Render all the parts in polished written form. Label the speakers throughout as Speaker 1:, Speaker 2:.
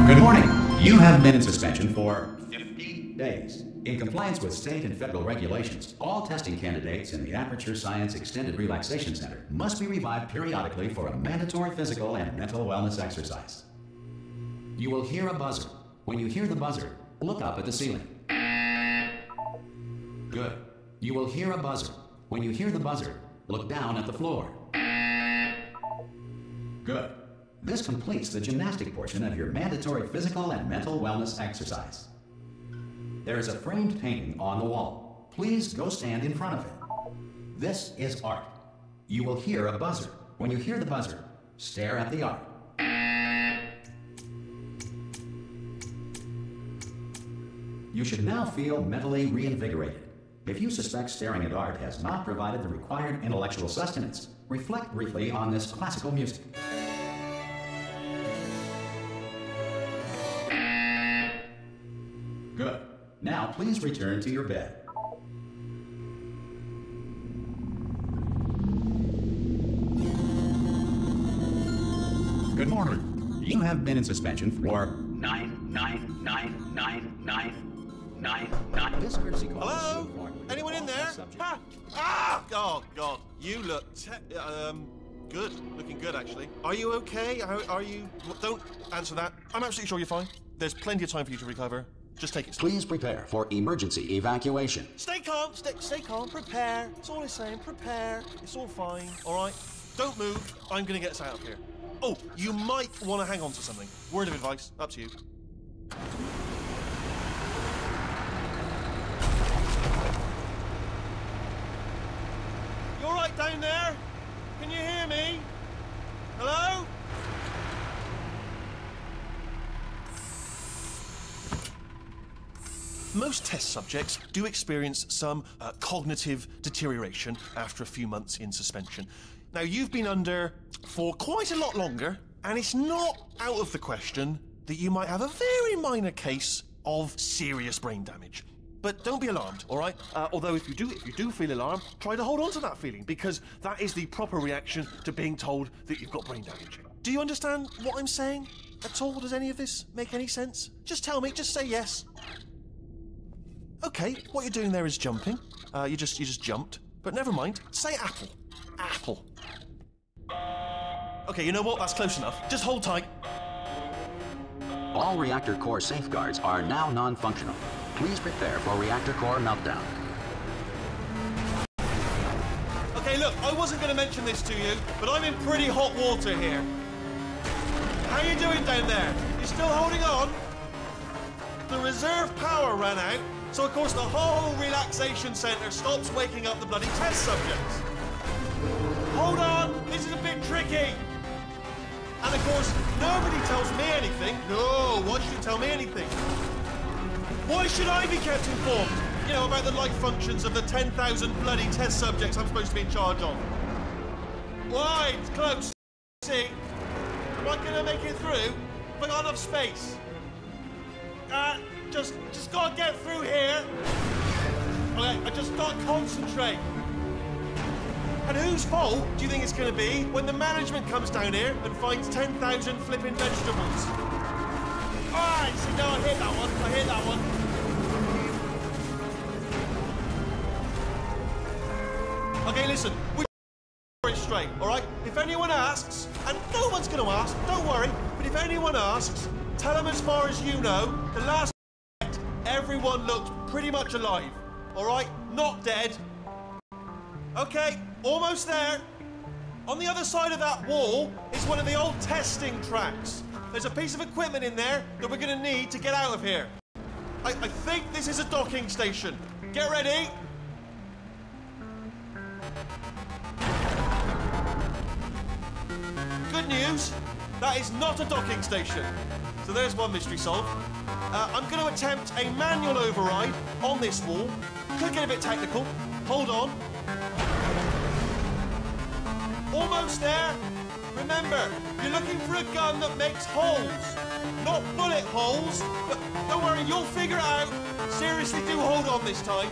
Speaker 1: Good morning. You have been in suspension for 50 days. In compliance with state and federal regulations, all testing candidates in the Aperture Science Extended Relaxation Center must be revived periodically for a mandatory physical and mental wellness exercise. You will hear a buzzer. When you hear the buzzer, look up at the ceiling. Good. You will hear a buzzer. When you hear the buzzer, look down at the floor. Good. This completes the gymnastic portion of your mandatory physical and mental wellness exercise. There is a framed painting on the wall. Please go stand in front of it. This is art. You will hear a buzzer. When you hear the buzzer, stare at the art. You should now feel mentally reinvigorated. If you suspect staring at art has not provided the required intellectual sustenance, reflect briefly on this classical music. Good. Now please return to your bed. Good morning. You have been in suspension for 9999999. This courtesy call.
Speaker 2: Hello? Anyone in there? Ah! Oh God, you look good. Looking good, actually. Are you okay? Are you? Don't answer that. I'm absolutely sure you're fine. There's plenty of time for you to recover. Just take it slow.
Speaker 1: Please prepare for emergency evacuation.
Speaker 2: Stay calm. Stay calm. Prepare. That's all I'm saying. Prepare. It's all fine. All right. Don't move. I'm gonna get us out of here. Oh, you might want to hang on to something. Word of advice. Up to you. You all right down there? Can you hear me? Hello? Most test subjects do experience some cognitive deterioration after a few months in suspension. Now, you've been under for quite a lot longer, and it's not out of the question that you might have a very minor case of serious brain damage. But don't be alarmed, all right? Although if you do feel alarmed, try to hold on to that feeling, because that is the proper reaction to being told that you've got brain damage. Do you understand what I'm saying at all? Does any of this make any sense? Just tell me, just say yes. Okay, what you're doing there is jumping. You just jumped. But never mind. Say apple. Apple. Okay, you know what? That's close enough. Just hold tight.
Speaker 1: All reactor core safeguards are now non-functional. Please prepare for reactor core meltdown.
Speaker 2: Okay, look, I wasn't going to mention this to you, but I'm in pretty hot water here. How you doing down there? You still holding on? The reserve power ran out. So, of course, the whole relaxation centre stops waking up the bloody test subjects. Hold on, this is a bit tricky. And, of course, nobody tells me anything. No, why should you tell me anything? Why should I be kept informed? You know, about the life functions of the 10,000 bloody test subjects I'm supposed to be in charge of. Why? It's close. See? Am I going to make it through? Have I got enough space? Just gotta get through here. Okay, I just gotta concentrate. And whose fault do you think it's gonna be when the management comes down here and finds 10,000 flipping vegetables? Alright, see, no, I hit that one. I hit that one. Okay, listen, we're straight, alright? If anyone asks, and no one's gonna ask, don't worry, but if anyone asks, tell them as far as you know, the last everyone looked pretty much alive, all right? Not dead. Okay, almost there. On the other side of that wall is one of the old testing tracks. There's a piece of equipment in there that we're gonna need to get out of here. I think this is a docking station. Get ready. Good news, that is not a docking station. So there's one mystery solved. I'm going to attempt a manual override on this wall. Could get a bit technical. Hold on. Almost there. Remember, you're looking for a gun that makes holes. Not bullet holes, but don't worry, you'll figure it out. Seriously, do hold on this time.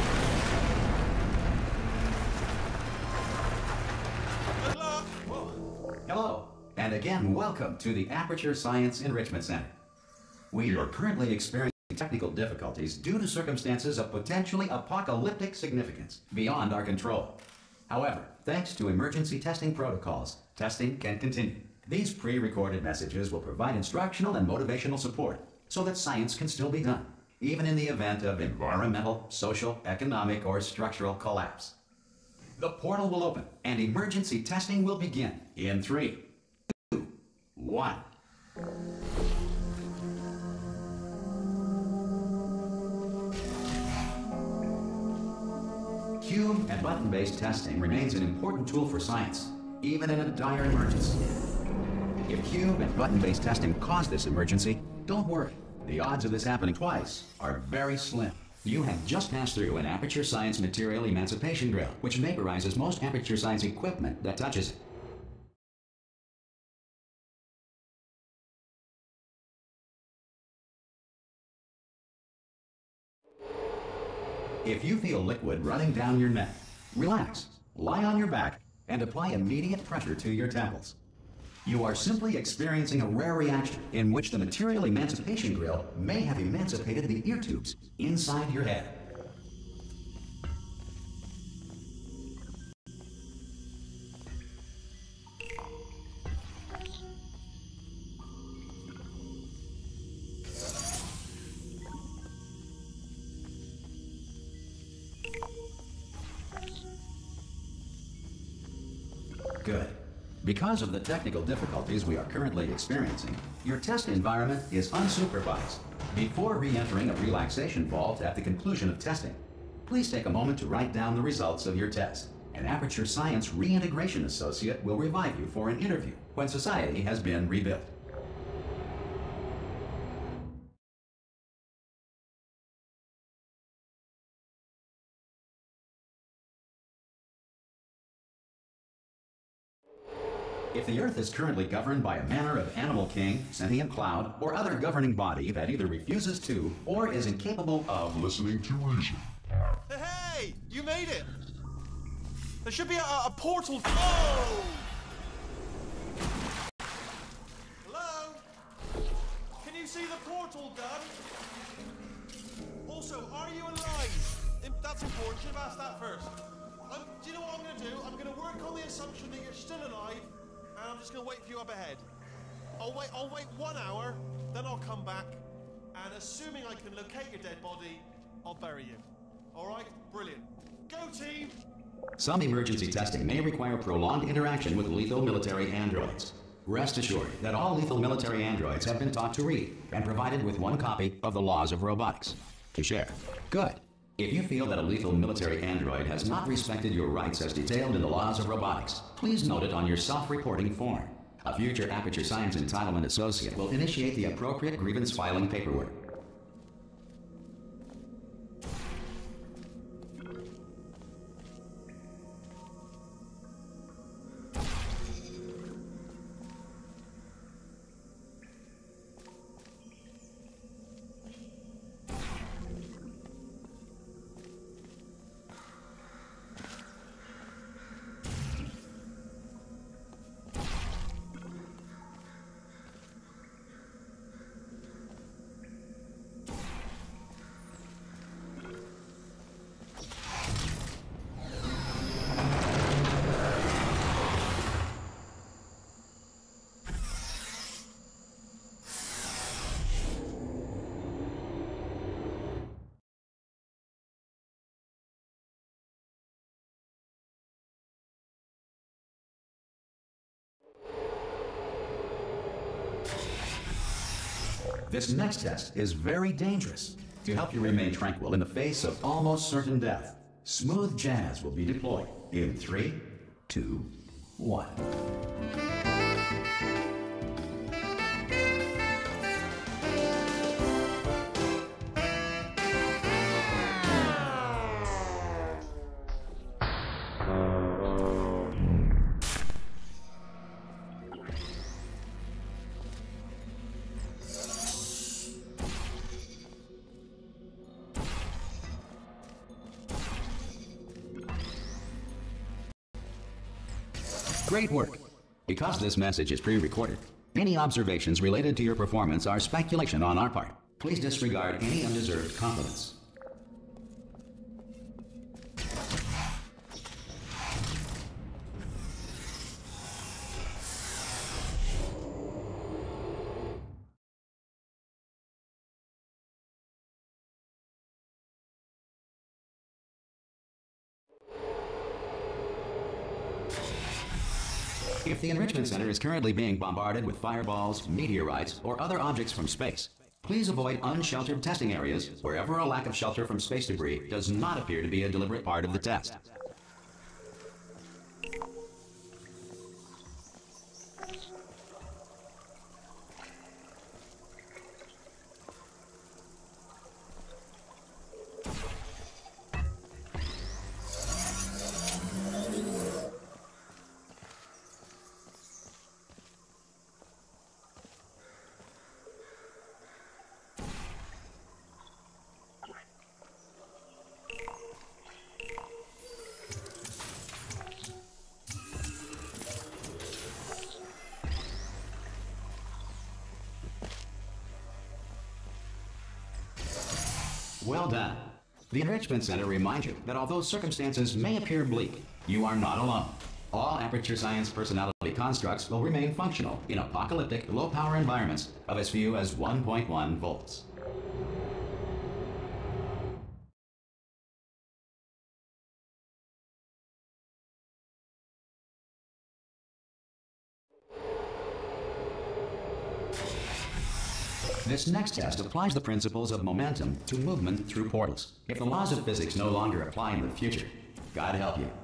Speaker 2: Good luck.
Speaker 1: Hello, and again, welcome to the Aperture Science Enrichment Center. We are currently experiencing technical difficulties due to circumstances of potentially apocalyptic significance beyond our control. However, thanks to emergency testing protocols, testing can continue. These pre-recorded messages will provide instructional and motivational support so that science can still be done, even in the event of environmental, social, economic, or structural collapse. The portal will open and emergency testing will begin in 3, 2, 1. Cube and button-based testing remains an important tool for science, even in a dire emergency. If cube and button-based testing caused this emergency, don't worry. The odds of this happening twice are very slim. You have just passed through an Aperture Science material emancipation drill, which vaporizes most Aperture Science equipment that touches it. If you feel liquid running down your neck, relax, lie on your back, and apply immediate pressure to your temples. You are simply experiencing a rare reaction in which the material emancipation grill may have emancipated the ear tubes inside your head. Good. Because of the technical difficulties we are currently experiencing, your test environment is unsupervised. Before re-entering a relaxation vault at the conclusion of testing, please take a moment to write down the results of your test. An Aperture Science Reintegration Associate will revive you for an interview when society has been rebuilt. If the Earth is currently governed by a manner of animal king, sentient cloud, or other governing body that either refuses to or is incapable of listening to reason.
Speaker 2: Hey! You made it! There should be a portal. Oh! Hello? Can you see the portal, Gun? Also, are you alive? That's important. Should have asked that first. Do you know what I'm going to do? I'm going to work on the assumption that you're still alive. And I'm just going to wait for you up ahead. I'll wait 1 hour, then I'll come back, and assuming I can locate your dead body, I'll bury you. All right? Brilliant. Go, team!
Speaker 1: Some emergency testing may require prolonged interaction with lethal military androids. Rest assured that all lethal military androids have been taught to read and provided with 1 copy of the Laws of Robotics to share. Good. If you feel that a lethal military android has not respected your rights as detailed in the Laws of Robotics, please note it on your self-reporting form. A future Aperture Science Entitlement Associate will initiate the appropriate grievance filing paperwork. This next test is very dangerous. To help you remain tranquil in the face of almost certain death, smooth jazz will be deployed in 3, 2, 1. Great work. Because this message is pre-recorded, Any observations related to your performance are speculation on our part. Please disregard any undeserved compliments. If the Enrichment Center is currently being bombarded with fireballs, meteorites, or other objects from space, please avoid unsheltered testing areas wherever a lack of shelter from space debris does not appear to be a deliberate part of the test. Well done. The Enrichment Center reminds you that although circumstances may appear bleak, you are not alone. All Aperture Science personality constructs will remain functional in apocalyptic, low-power environments of as few as 1.1 volts. This next test applies the principles of momentum to movement through portals. If the laws of physics no longer apply in the future, God help you.